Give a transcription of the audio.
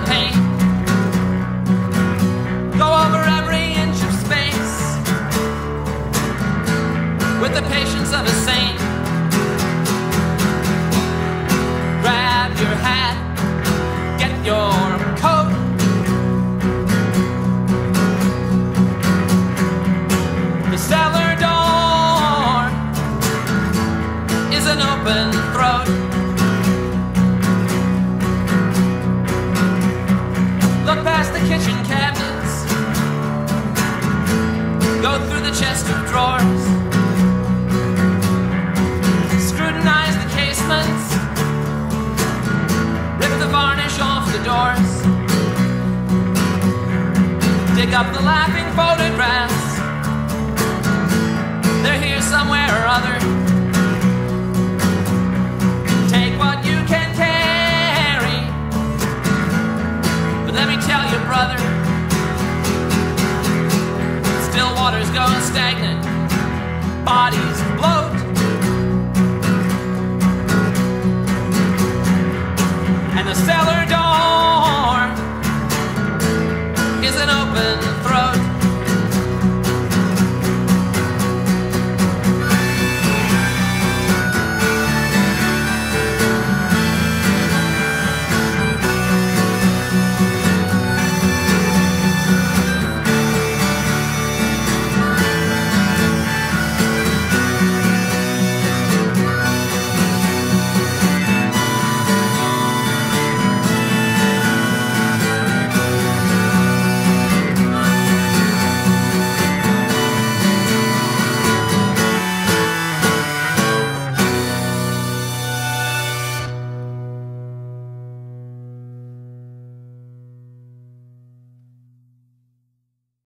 paint. Go over every inch of space with the patience of a saint. Grab your hat, get your coat. The cellar door is an open throat. Look past the kitchen cabinets, go through the chest of drawers, scrutinize the casements, rip the varnish off the doors, dig up the laughing photographs. They're here somewhere or other.